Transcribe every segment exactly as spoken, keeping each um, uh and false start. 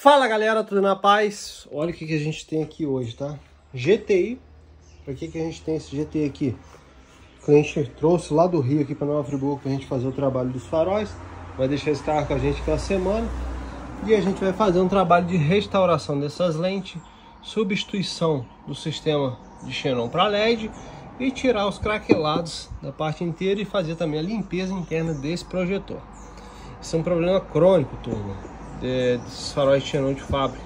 Fala galera, tudo na paz? Olha o que, que a gente tem aqui hoje, tá? G T I. Pra que, que a gente tem esse G T I aqui? O cliente trouxe lá do Rio aqui para Nova Friburgo pra gente fazer o trabalho dos faróis. Vai deixar esse carro com a gente aquela semana. E a gente vai fazer um trabalho de restauração dessas lentes, substituição do sistema de xenon para L E D e tirar os craquelados da parte inteira e fazer também a limpeza interna desse projetor. Isso é um problema crônico, turma, de, desses faróis de xenon de fábrica.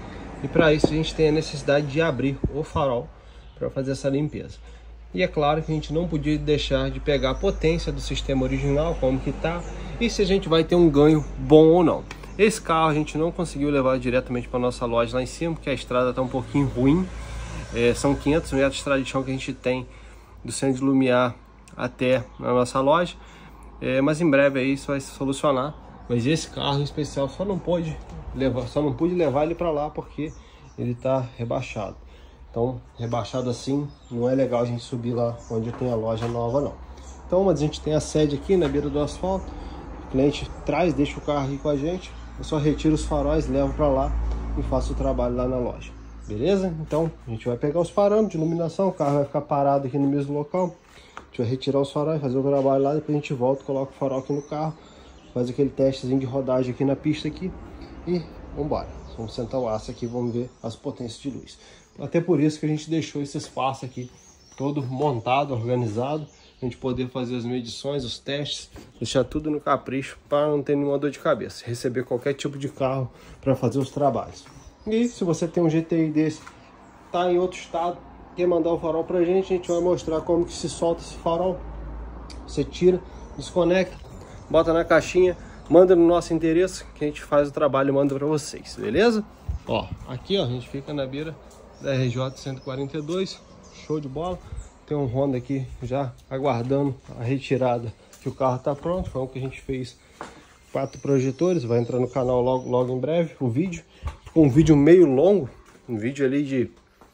E para isso a gente tem a necessidade de abrir o farol para fazer essa limpeza. E é claro que a gente não podia deixar de pegar a potência do sistema original, como que tá, e se a gente vai ter um ganho bom ou não. Esse carro a gente não conseguiu levar diretamente para nossa loja lá em cima, porque a estrada está um pouquinho ruim. É, são quinhentos metros de estrada de chão que a gente tem do centro de Lumiar até na nossa loja. É, mas em breve aí isso vai se solucionar. Mas esse carro em especial só não pôde levar, só não pude levar ele para lá porque ele está rebaixado. Então, rebaixado assim, não é legal a gente subir lá onde tem a loja nova, não. Então, mas a gente tem a sede aqui na beira do asfalto. O cliente traz, deixa o carro aqui com a gente. Eu só retiro os faróis, levo para lá e faço o trabalho lá na loja. Beleza? Então, a gente vai pegar os parâmetros de iluminação. O carro vai ficar parado aqui no mesmo local. A gente vai retirar os faróis, fazer o trabalho lá. Depois a gente volta, coloca o farol aqui no carro. Faz aquele testezinho de rodagem aqui na pista aqui. E vamos embora. Vamos sentar o aço aqui, vamos ver as potências de luz. Até por isso que a gente deixou esse espaço aqui todo montado, organizado, a gente poder fazer as medições, os testes, deixar tudo no capricho para não ter nenhuma dor de cabeça, receber qualquer tipo de carro para fazer os trabalhos. E se você tem um G T I desse, tá em outro estado, quer mandar o farol pra gente, a gente vai mostrar como que se solta esse farol. Você tira, desconecta, bota na caixinha, manda no nosso endereço que a gente faz o trabalho e manda para vocês, beleza? Ó, aqui ó, a gente fica na beira da R J cento e quarenta e dois, show de bola. Tem um Honda aqui já aguardando a retirada, que o carro tá pronto. Foi o que a gente fez, quatro projetores, vai entrar no canal logo, logo em breve o vídeo. Ficou um vídeo meio longo, um vídeo ali de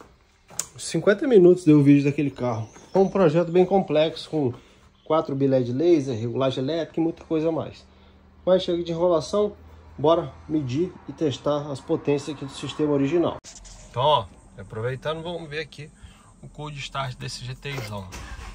cinquenta minutos deu o vídeo daquele carro. Foi um projeto bem complexo, com quatro bilhões de laser, regulagem elétrica e muita coisa a mais. Mas chega de enrolação, bora medir e testar as potências aqui do sistema original. Então ó, aproveitando, vamos ver aqui o cold start desse GTIzão.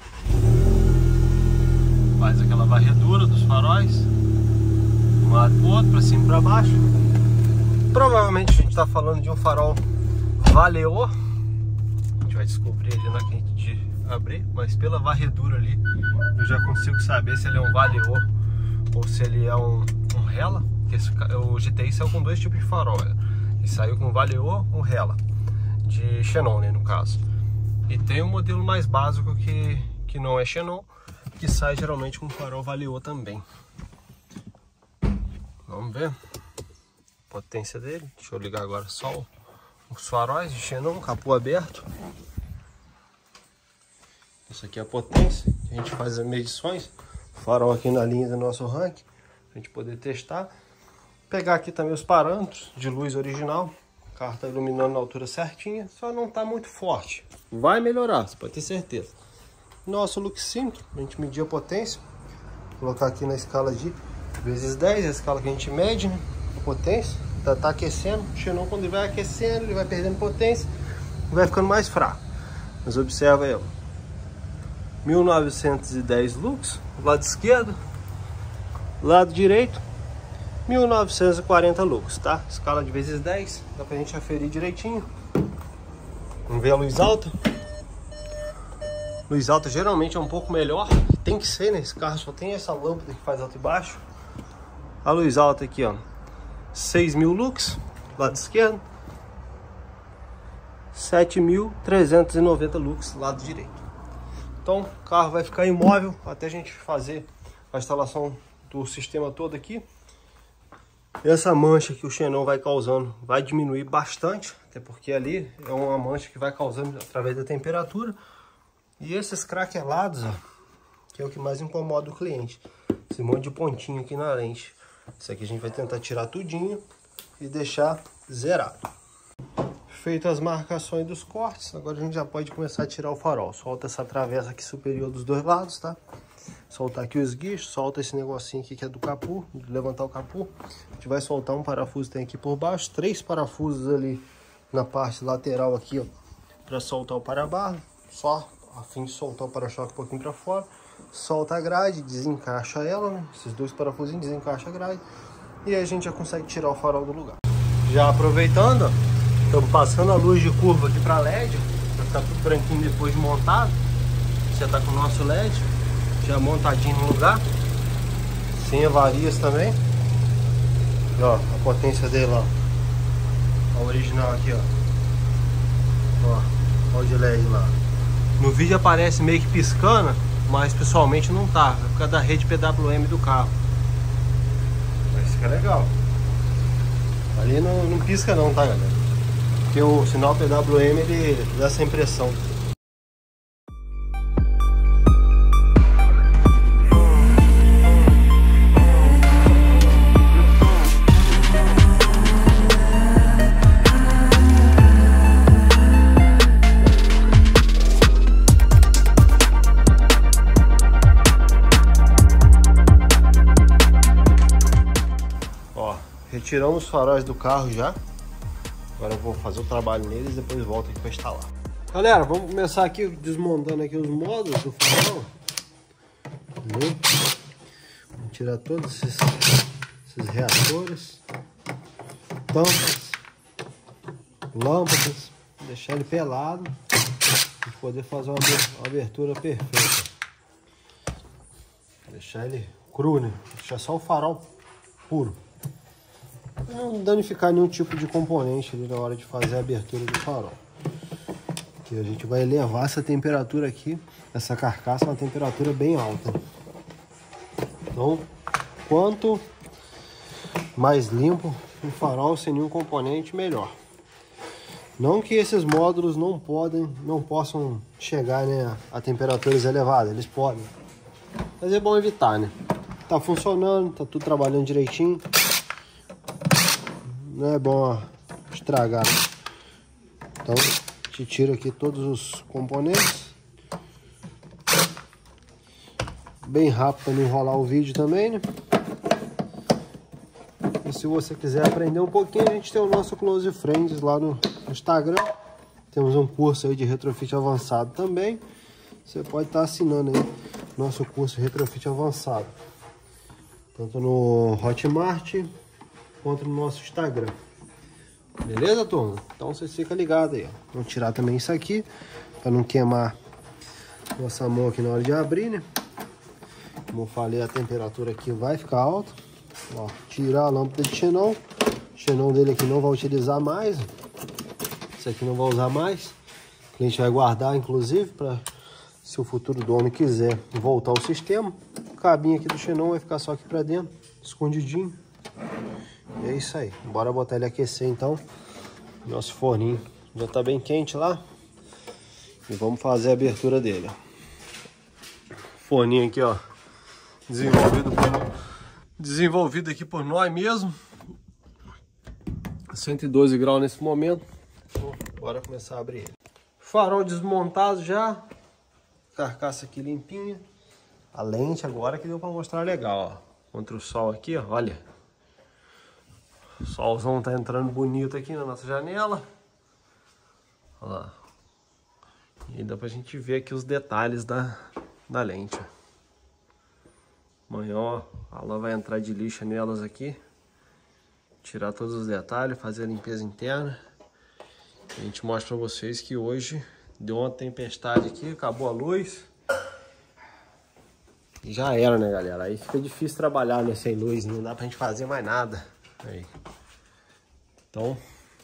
Faz aquela varredura dos faróis, de um lado pro outro, para cima e para baixo. Provavelmente a gente está falando de um farol Valeo. A gente vai descobrir ali na que de abrir, mas pela varredura ali eu já consigo saber se ele é um Valeo ou se ele é um, um Hella. Esse, o G T I saiu com dois tipos de farol. Ele saiu com Valeo ou Hella, de xenon, né, no caso. E tem um modelo mais básico que, que não é xenon, que sai geralmente com farol Valeo também. Vamos ver a potência dele. Deixa eu ligar agora só os faróis de xenon, capô aberto. Isso aqui é a potência. A gente faz as medições. Farol aqui na linha do nosso ranking, pra gente poder testar. Pegar aqui também os parâmetros de luz original. O carro está iluminando na altura certinha, só não está muito forte. Vai melhorar, você pode ter certeza. Nosso luxímetro, a gente medir a potência. Vou colocar aqui na escala de vezes dez, a escala que a gente mede, né? A potência. Tá, tá aquecendo. O xenon, quando ele vai aquecendo, ele vai perdendo potência e vai ficando mais fraco. Mas observa aí, ó. mil novecentos e dez lux, lado esquerdo. Lado direito, mil novecentos e quarenta lux, tá? Escala de vezes dez, dá pra gente aferir direitinho. Vamos ver a luz alta. Luz alta geralmente é um pouco melhor, tem que ser, né? Esse carro só tem essa lâmpada que faz alto e baixo. A luz alta aqui, ó, seis mil lux, lado esquerdo. sete mil trezentos e noventa lux, lado direito. Então o carro vai ficar imóvel até a gente fazer a instalação do sistema todo aqui. Essa mancha que o xenon vai causando vai diminuir bastante, até porque ali é uma mancha que vai causando através da temperatura. E esses craquelados, ó, que é o que mais incomoda o cliente, esse monte de pontinho aqui na lente. Isso aqui a gente vai tentar tirar tudinho e deixar zerado. Feito as marcações dos cortes, agora a gente já pode começar a tirar o farol. Solta essa travessa aqui superior dos dois lados, tá? soltar aqui o esguicho, solta esse negocinho aqui que é do capô, de levantar o capô. A gente vai soltar um parafuso, tem aqui por baixo, três parafusos ali na parte lateral aqui, ó, para soltar o para-barra, só a fim de soltar o para-choque um pouquinho para fora. Solta a grade, desencaixa ela, né? Esses dois parafusinhos, desencaixa a grade. E aí a gente já consegue tirar o farol do lugar. Já aproveitando, ó, estamos passando a luz de curva aqui para L E D, vai ficar tudo branquinho depois de montado. Você tá com o nosso L E D já montadinho no lugar, sem avarias também. E, ó, a potência dele, ó, a original aqui, ó. Ó, ó o de L E D lá. No vídeo aparece meio que piscando, mas pessoalmente não tá, é por causa da rede P W M do carro. Mas fica legal. Ali não, não pisca não, tá, galera? Porque o sinal P W M ele dá essa impressão. Retiramos os faróis do carro já. Agora eu vou fazer o trabalho neles e depois volto aqui para instalar. Galera, vamos começar aqui desmontando aqui os módulos do farol. Vamos tirar todos esses, esses reatores, tampas, lâmpadas, deixar ele pelado e poder fazer uma abertura perfeita. Deixar ele cru, né? Deixar só o farol puro. Não danificar nenhum tipo de componente ali na hora de fazer a abertura do farol. Que a gente vai elevar essa temperatura aqui, essa carcaça a uma temperatura bem alta. Então, quanto mais limpo o farol sem nenhum componente, melhor. Não que esses módulos não podem, não possam chegar, né, a temperaturas elevadas, eles podem. Mas é bom evitar, né? Tá funcionando, tá tudo trabalhando direitinho. Não é bom estragar. Então, a gente tira aqui todos os componentes. Bem rápido para não enrolar o vídeo também, né? E se você quiser aprender um pouquinho, a gente tem o nosso Close Friends lá no Instagram. Temos um curso aí de retrofit avançado também. Você pode estar assinando aí nosso curso retrofit avançado. Tanto no Hotmart quanto no nosso Instagram. Beleza, turma? Então você fica ligado aí, ó. Vamos tirar também isso aqui para não queimar nossa mão aqui na hora de abrir, né? Como eu falei, a temperatura aqui vai ficar alta. Ó, tirar a lâmpada de xenon. O xenon dele aqui não vai utilizar mais. Esse aqui não vai usar mais. A gente vai guardar, inclusive, para se o futuro dono quiser voltar ao sistema. O cabinho aqui do xenon vai ficar só aqui para dentro, escondidinho. E é isso aí. Bora botar ele aquecer então. Nosso forninho já tá bem quente lá. E vamos fazer a abertura dele. Forninho aqui, ó. Desenvolvido por, desenvolvido aqui por nós mesmo. cento e doze graus nesse momento. Então, bora começar a abrir ele. Farol desmontado já. Carcaça aqui limpinha. A lente agora que deu para mostrar legal, ó. Contra o sol aqui, ó. Olha. O solzão tá entrando bonito aqui na nossa janela. Olha lá. E dá pra gente ver aqui os detalhes da, da lente. Amanhã, ó, ela vai entrar de lixa nelas aqui. Tirar todos os detalhes, fazer a limpeza interna. A gente mostra pra vocês que hoje deu uma tempestade aqui, acabou a luz. E já era, né, galera? Aí fica difícil trabalhar, né, sem luz, não dá pra gente fazer mais nada. Aí. Então,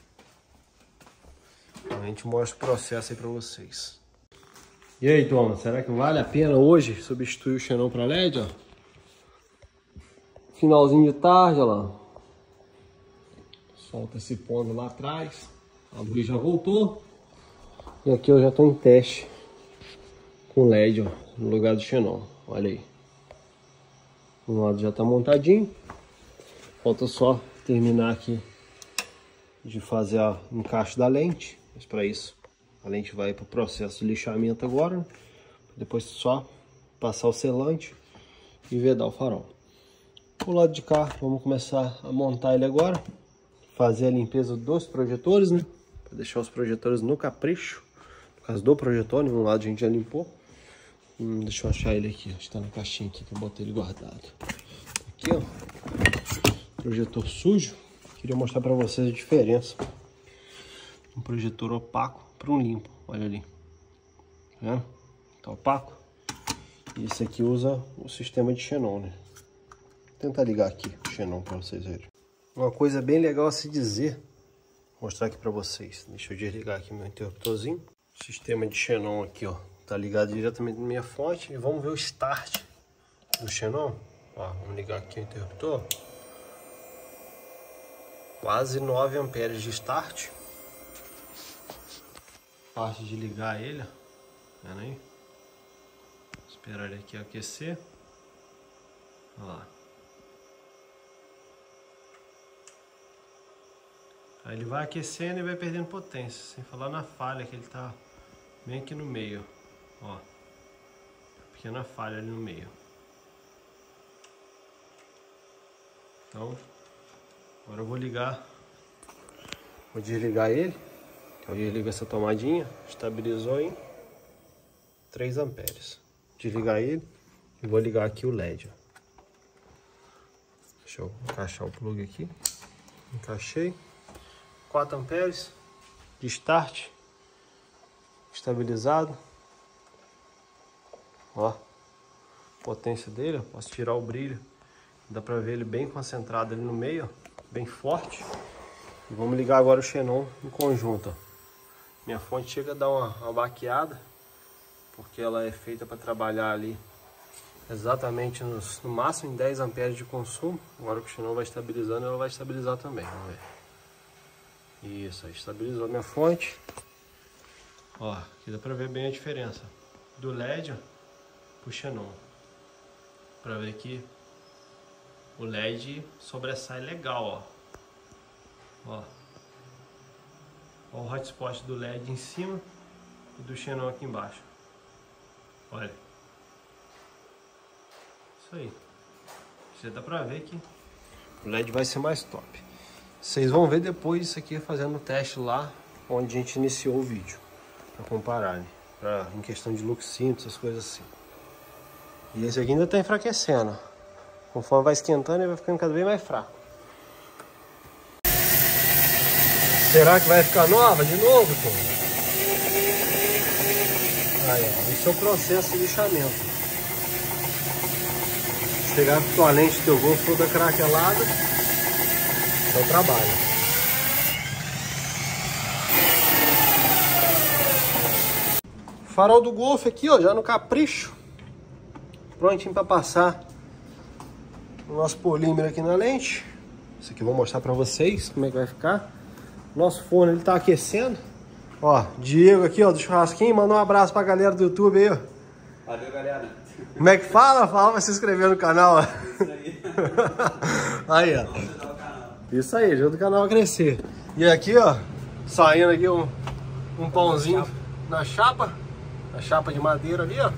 a gente mostra o processo aí pra vocês. E aí, turma, será que vale a pena hoje substituir o xenon para L E D, ó? Finalzinho de tarde, ó lá. Solta esse ponto lá atrás. A luz já voltou. E aqui eu já tô em teste com L E D, ó, no lugar do xenon. Olha aí. Um lado já tá montadinho. Falta só terminar aqui de fazer o encaixe da lente. Mas para isso a lente vai para o processo de lixamento agora, né? Depois só passar o selante e vedar o farol. O lado de cá, vamos começar a montar ele agora. Fazer a limpeza dos projetores, né? Para deixar os projetores no capricho. No caso do projetor, um lado a gente já limpou. Hum, deixa eu achar ele aqui, acho que tá na caixinha aqui que eu botei ele guardado. Aqui, ó. Projetor sujo. Queria mostrar para vocês a diferença. Um projetor opaco para um limpo. Olha ali. Tá vendo? Tá opaco. E esse aqui usa o sistema de xenon, né? Vou tentar ligar aqui o xenon para vocês verem. Uma coisa bem legal a se dizer, vou mostrar aqui para vocês. Deixa eu desligar aqui meu interruptorzinho. O sistema de xenon aqui, ó, tá ligado diretamente na minha fonte. E vamos ver o start do xenon. Ó, vamos ligar aqui o interruptor. Quase nove amperes de start. Parte de ligar ele, ó. Vendo aí? Esperar ele aqui aquecer. Olha lá. Aí ele vai aquecendo e vai perdendo potência, sem falar na falha que ele tá bem aqui no meio, ó. Pequena falha ali no meio. Então, agora eu vou ligar, vou desligar ele. Eu desligo essa tomadinha, estabilizou em três amperes. Desligar ele e vou ligar aqui o L E D, ó. Deixa eu encaixar o plug aqui. Encaixei. quatro amperes de start, estabilizado, ó, potência dele, ó. Posso tirar o brilho, dá pra ver ele bem concentrado ali no meio, ó, bem forte. E vamos ligar agora o xenon em conjunto, ó. Minha fonte chega a dar uma, uma baqueada, porque ela é feita para trabalhar ali exatamente nos, no máximo em dez amperes de consumo. Agora que o xenon vai estabilizando, ela vai estabilizar também, vamos ver. Isso, aí estabilizou minha fonte. Ó, aqui dá pra ver bem a diferença do L E D pro xenon. Pra ver que o L E D sobressai legal, ó. Ó. Ó o hotspot do L E D em cima e do xenon aqui embaixo. Olha. Isso aí. Você dá pra ver que o L E D vai ser mais top. Vocês vão ver depois isso aqui fazendo o teste lá onde a gente iniciou o vídeo. Pra comparar, né? Pra, em questão de luxímetro, essas coisas assim. E esse aqui ainda tá enfraquecendo. Conforme vai esquentando, ele vai ficando cada vez mais fraco. Será que vai ficar nova de novo, Tom? Aí, ó. Esse é o processo de lixamento. Pegar com tua lente teu Golf toda craquelada. É o trabalho. Farol do Golf aqui, ó, já no capricho. Prontinho para passar o nosso polímero aqui na lente. Isso aqui eu vou mostrar para vocês como é que vai ficar. Nosso forno ele tá aquecendo. Ó, Diego aqui, ó, do churrasquinho, manda um abraço pra galera do YouTube aí, ó. Valeu, galera. Como é que fala? Fala pra se inscrever no canal, ó. Isso aí. Aí, ó. Isso aí, ajuda o canal a crescer. E aqui, ó, saindo aqui um, um pãozinho na chapa. Na chapa de madeira ali, ó.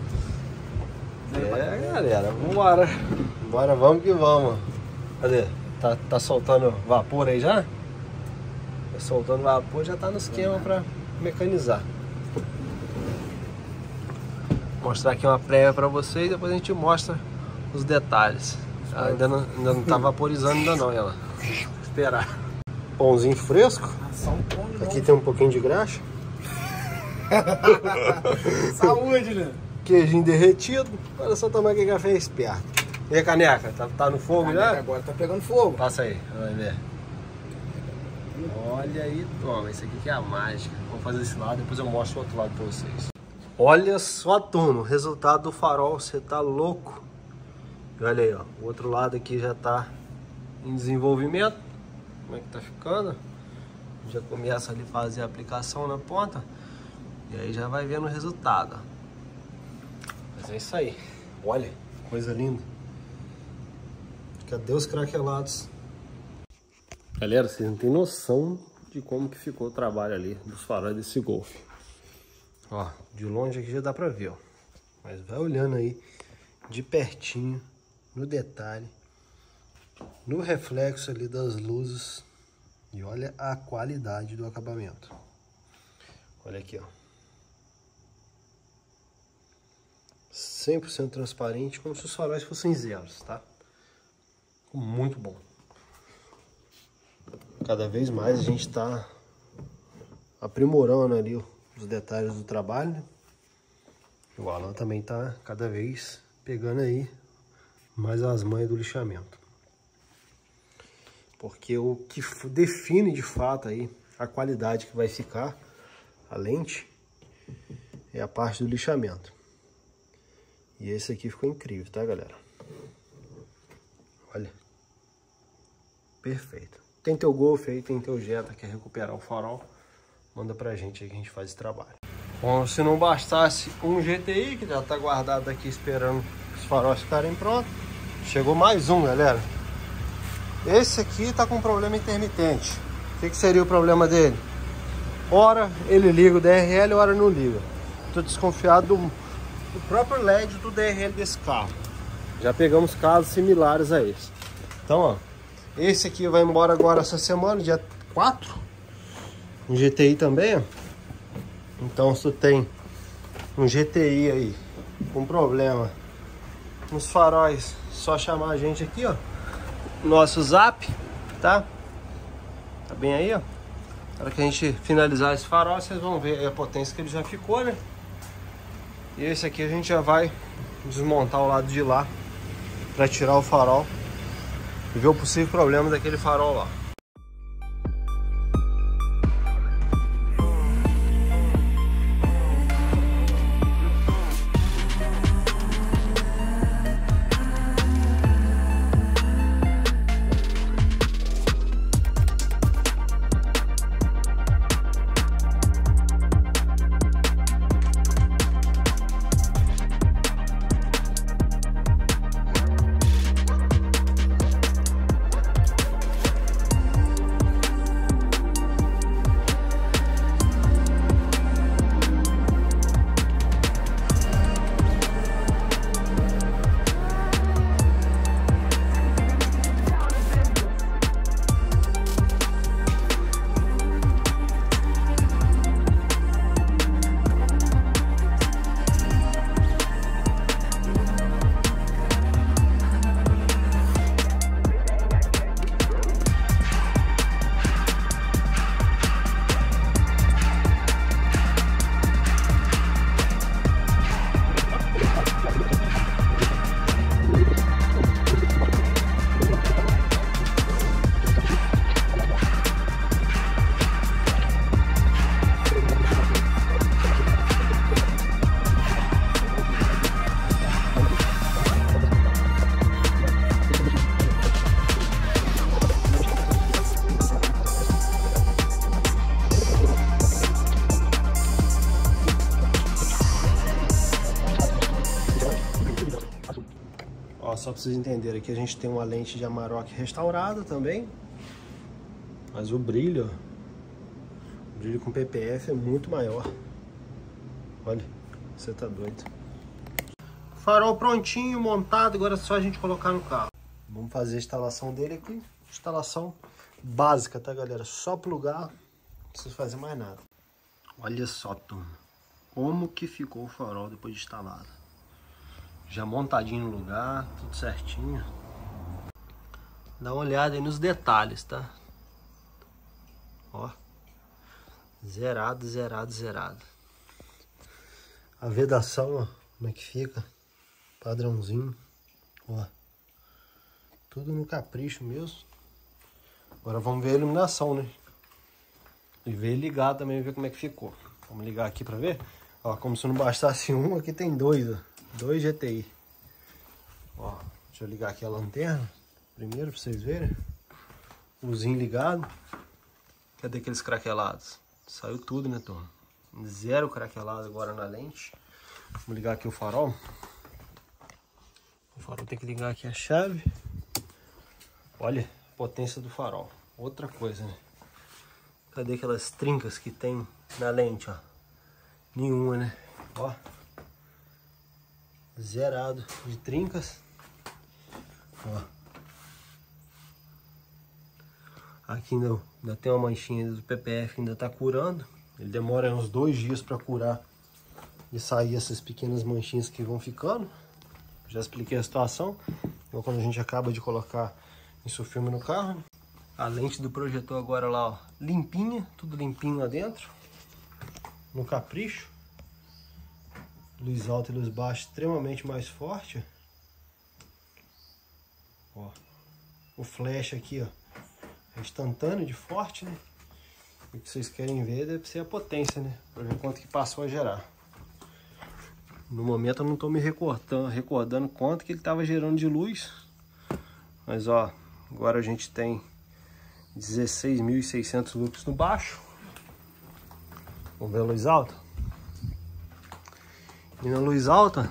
É, galera, vambora. Bora, vamos que vamos. Cadê? Tá, tá soltando vapor aí já? Tá soltando vapor, já tá no esquema pra mecanizar. Vou mostrar aqui uma prévia pra vocês, depois a gente mostra os detalhes. Ah, ainda, não, ainda não tá vaporizando ainda não, ela. Esperar. Pãozinho fresco. Aqui tem um pouquinho de graxa. Saúde, né? Queijinho derretido. Olha só tomar que café esperto. E a caneca? Tá, tá no fogo já? Agora tá pegando fogo. Passa aí, vai ver. Olha aí, toma. Esse aqui que é a mágica. Vamos fazer esse lado, depois eu mostro o outro lado pra vocês. Olha só, turma, o resultado do farol. Você tá louco? Olha aí, ó. O outro lado aqui já tá em desenvolvimento. Como é que tá ficando? Já começa ali a fazer a aplicação na ponta. E aí já vai vendo o resultado. Mas é isso aí. Olha, coisa linda. Cadê os craquelados? Galera, vocês não tem noção de como que ficou o trabalho ali dos faróis desse Golf. Ó, de longe aqui já dá pra ver, ó. Mas vai olhando aí de pertinho, no detalhe, no reflexo ali das luzes. E olha a qualidade do acabamento. Olha aqui, ó. cem por cento transparente, como se os faróis fossem zeros, tá? Muito bom. Cada vez mais a gente tá aprimorando ali os detalhes do trabalho. O Alan também tá cada vez pegando aí mais as manhas do lixamento. Porque o que define de fato aí a qualidade que vai ficar a lente é a parte do lixamento. E esse aqui ficou incrível, tá, galera? Olha. Perfeito. Tem teu Golf aí, tem teu Jetta, quer recuperar o farol, manda pra gente aí que a gente faz esse trabalho. Bom, se não bastasse um G T I, que já tá guardado aqui esperando os faróis ficarem prontos, chegou mais um, galera. Esse aqui tá com problema intermitente. O que, que seria o problema dele? Ora ele liga o D R L, ora não liga. Tô desconfiado do, do próprio L E D do D R L desse carro. Já pegamos casos similares a esse. Então, ó, esse aqui vai embora agora essa semana, dia quatro. Um G T I também, ó. Então, se tu tem um G T I aí com problema nos faróis, só chamar a gente aqui, ó. Nosso zap, tá? Tá bem aí, ó. Na hora que a gente finalizar esse farol, vocês vão ver aí a potência que ele já ficou, né? E esse aqui a gente já vai desmontar o lado de lá para tirar o farol e ver o possível problema daquele farol lá. Só para vocês entenderem, aqui a gente tem uma lente de Amarok restaurada também, mas o brilho, o brilho com P P F é muito maior. Olha, você tá doido. Farol prontinho, montado, agora é só a gente colocar no carro. Vamos fazer a instalação dele aqui, instalação básica, tá, galera? Só plugar, não precisa fazer mais nada. Olha só, turma, como que ficou o farol depois de instalado. Já montadinho no lugar, tudo certinho. Dá uma olhada aí nos detalhes, tá? Ó. Zerado, zerado, zerado. A vedação, ó, como é que fica. Padrãozinho. Ó. Tudo no capricho mesmo. Agora vamos ver a iluminação, né? E ver ligado também, ver como é que ficou. Vamos ligar aqui pra ver. Ó, como se não bastasse um, aqui tem dois, ó. Dois G T I. Ó, deixa eu ligar aqui a lanterna primeiro pra vocês verem. Uzinho ligado. Cadê aqueles craquelados? Saiu tudo, né, turma? Zero craquelado agora na lente. Vamos ligar aqui o farol. O farol tem que ligar aqui a chave. Olha a potência do farol. Outra coisa, né? Cadê aquelas trincas que tem na lente, ó? Nenhuma, né? Ó. zerado de trincas. Ó. Aqui ainda, ainda tem uma manchinha do P P F que ainda tá curando. Ele demora uns dois dias para curar e sair essas pequenas manchinhas que vão ficando. Já expliquei a situação. Então, quando a gente acaba de colocar isso filme no carro, a lente do projetor agora lá, ó, limpinha, tudo limpinho lá dentro, no capricho. Luz alta e luz baixa extremamente mais forte. Ó, o flash aqui, ó, é instantâneo de forte, né? O que vocês querem ver deve ser a potência, né? Para ver quanto que passou a gerar. No momento eu não estou me recordando, recordando quanto que ele estava gerando de luz. Mas ó, agora a gente tem dezesseis mil e seiscentos lux no baixo. Vamos ver a luz alta? E na luz alta,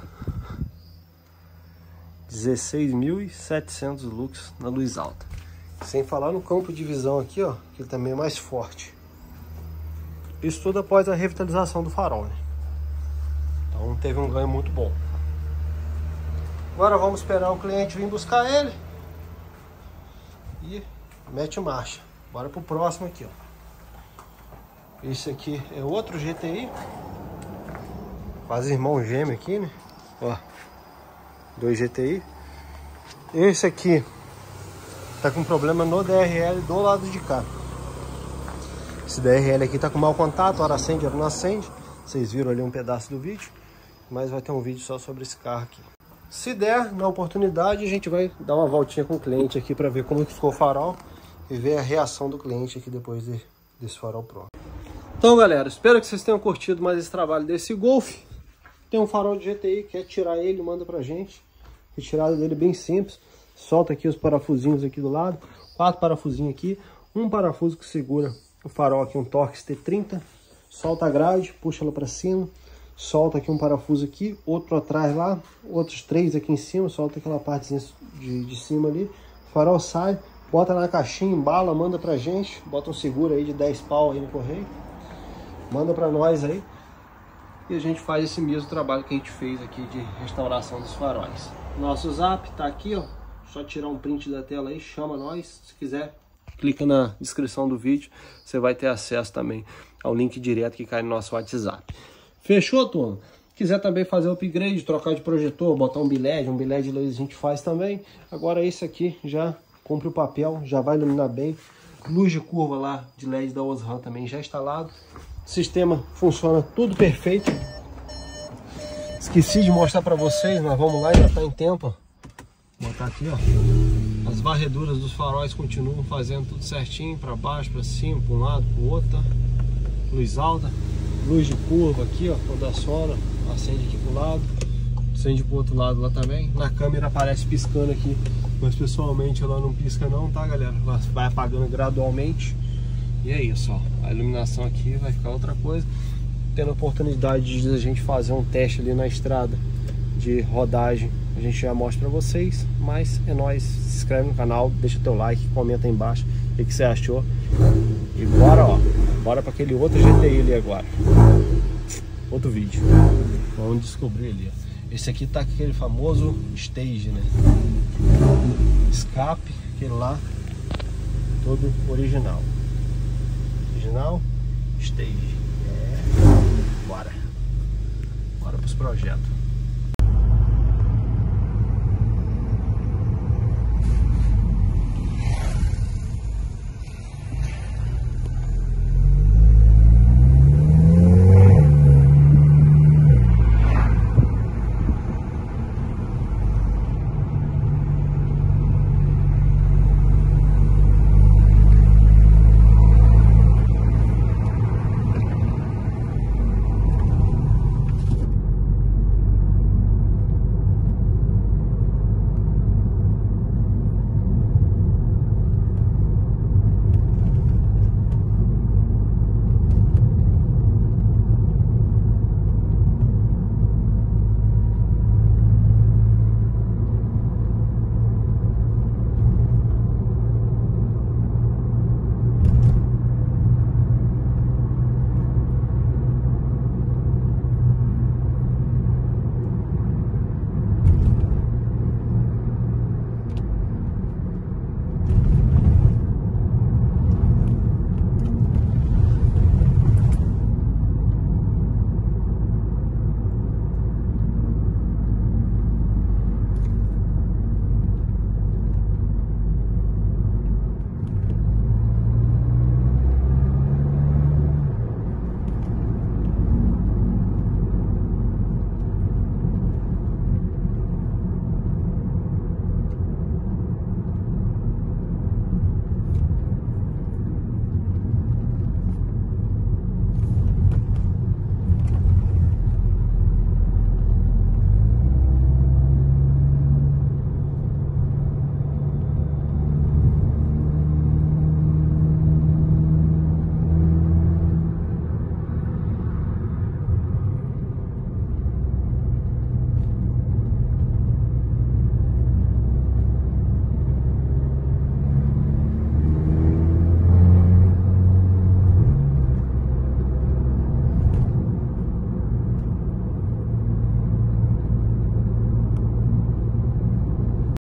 dezesseis mil e setecentos lux na luz alta. Sem falar no campo de visão aqui, ó, que ele também é mais forte. Isso tudo após a revitalização do farol, né? Então teve um ganho muito bom. Agora vamos esperar o cliente vir buscar ele e mete marcha. Bora pro próximo aqui, ó. Esse aqui é outro G T I. Quase irmão gêmeo aqui, né? Ó, dois G T I. Esse aqui tá com problema no D R L do lado de cá. Esse D R L aqui tá com mau contato, hora acende, hora não acende. Vocês viram ali um pedaço do vídeo, mas vai ter um vídeo só sobre esse carro aqui. Se der, na oportunidade, a gente vai dar uma voltinha com o cliente aqui para ver como que ficou o farol e ver a reação do cliente aqui depois de, desse farol pronto. Então, galera, espero que vocês tenham curtido mais esse trabalho desse Golf. Tem um farol de G T I, quer tirar ele, manda pra gente. Retirada dele bem simples. Solta aqui os parafusinhos aqui do lado. Quatro parafusinhos aqui. Um parafuso que segura o farol aqui, um Torx T trinta. Solta a grade, puxa ela pra cima. Solta aqui um parafuso aqui, outro atrás lá. Outros três aqui em cima. Solta aquela partezinha de, de cima ali. O farol sai, bota na caixinha, embala, manda pra gente. Bota um seguro aí de dez pau aí no correio. Manda pra nós aí. E a gente faz esse mesmo trabalho que a gente fez aqui de restauração dos faróis. Nosso zap tá aqui, ó. Só tirar um print da tela aí, chama nós. Se quiser, clica na descrição do vídeo. Você vai ter acesso também ao link direto que cai no nosso WhatsApp. Fechou, turma? Quiser também fazer upgrade, trocar de projetor, botar um biled, um biled de luz a gente faz também. Agora esse aqui já cumpre o papel, já vai iluminar bem. Luz de curva lá de L E D da Osram também já instalado. O sistema funciona tudo perfeito. Esqueci de mostrar para vocês, mas vamos lá, ainda está em tempo. Vou botar aqui, ó. As varreduras dos faróis continuam fazendo tudo certinho, para baixo, para cima, para um lado, para o outro. Luz alta, luz de curva aqui, ó, quando aciona, acende aqui para o lado, acende para o outro lado lá também. Na câmera aparece piscando aqui, mas pessoalmente ela não pisca não, tá, galera? Ela vai apagando gradualmente. E é isso, ó. A iluminação aqui vai ficar outra coisa. Tendo a oportunidade de a gente fazer um teste ali na estrada de rodagem, a gente já mostra pra vocês. Mas é nóis, se inscreve no canal, deixa teu like, comenta aí embaixo o que você achou. E bora, ó, bora pra aquele outro G T I ali agora. Outro vídeo. Vamos descobrir ali, ó. Esse aqui tá com aquele famoso stage, né? Escape, aquele lá, todo original. Original, stage. É. Bora. Bora pros projetos.